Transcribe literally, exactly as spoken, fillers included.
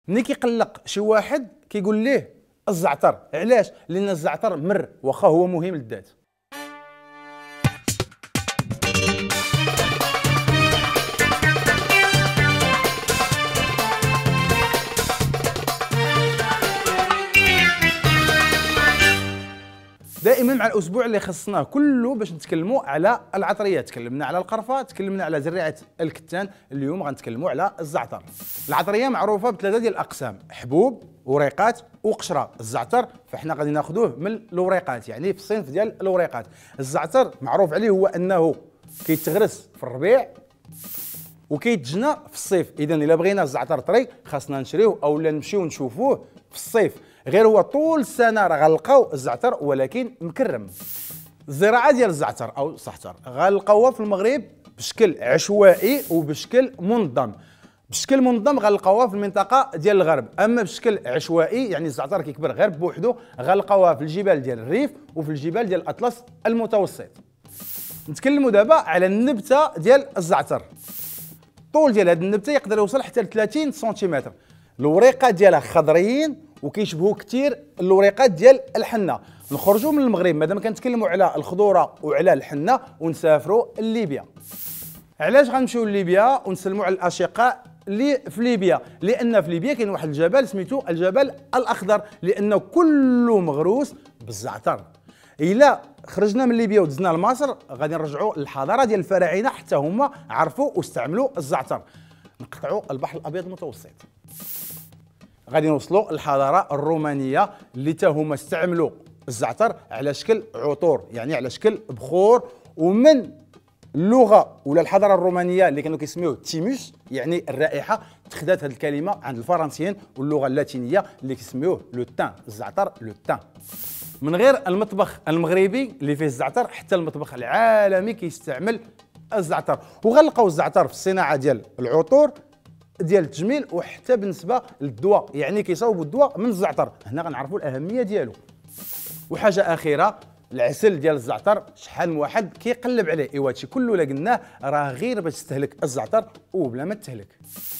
ملي كيقلق شي واحد كيقول ليه الزعتر. علاش؟ لان الزعتر مر واخا هو مهم للذات. دائما مع الاسبوع اللي خصناه كله باش نتكلموا على العطريات. تكلمنا على القرفه، تكلمنا على زريعه الكتان، اليوم غنتكلموا على الزعتر. العطريه معروفه بثلاثه ديال الاقسام: حبوب، وريقات، وقشره. الزعتر فاحنا غادي ناخذوه من الوريقات، يعني في الصنف ديال الوريقات. الزعتر معروف عليه هو انه كيتغرس في الربيع وكيتجنى في الصيف. اذا الا بغينا الزعتر طري خاصنا نشريوه اولا نمشيو نشوفوه في الصيف. غير هو طول السنه راه غنلقاو الزعتر ولكن مكرم. الزراعه ديال الزعتر او الزعتر غنلقاوها في المغرب بشكل عشوائي وبشكل منظم. بشكل منظم غنلقاوها في المنطقه ديال الغرب، اما بشكل عشوائي يعني الزعتر كيكبر غير بوحدو غنلقاوها في الجبال ديال الريف وفي الجبال ديال الاطلس المتوسط. نتكلموا دابا على النبته ديال الزعتر. الطول ديال هذه النبته يقدر يوصل حتى ل ثلاثين سنتيمتر. الوريقات ديالها خضريين وكيشبهوا كثير الوريقات ديال الحنه. نخرجوا من المغرب مادام كنتكلموا على الخضوره وعلى الحنه ونسافروا لليبيا. علاش غنمشيو لليبيا ونسلموا على الاشقاء اللي في ليبيا؟ لان في ليبيا كاين واحد الجبل سميتو الجبل الاخضر، لانه كله مغروس بالزعتر. الا خرجنا من ليبيا ودزنا لمصر غادي نرجعوا للحضاره ديال الفراعنه، حتى هما عرفوا واستعملوا الزعتر. نقطعوا البحر الابيض المتوسط، غادي نوصلوا للحضاره الرومانيه اللي تا هما استعملوا الزعتر على شكل عطور، يعني على شكل بخور. ومن اللغه ولا الحضاره الرومانيه اللي كانوا كيسميوه تيموس يعني الرائحه، تخدات هذه الكلمه عند الفرنسيين واللغه اللاتينيه اللي كيسميوه لو تان. الزعتر لو تان. من غير المطبخ المغربي اللي فيه الزعتر حتى المطبخ العالمي كيستعمل الزعتر. وغنلقاو الزعتر في الصناعه ديال العطور ديال التجميل وحتى بالنسبه للدواء، يعني كيصاوبوا الدواء من الزعتر. هنا غنعرفوا الاهميه ديالو. وحاجه اخيره، العسل ديال الزعتر شحال من واحد كيقلب عليه. ايوا هادشي كله اللي قلناه راه غير باش تستهلك الزعتر وبلا ما تهلك.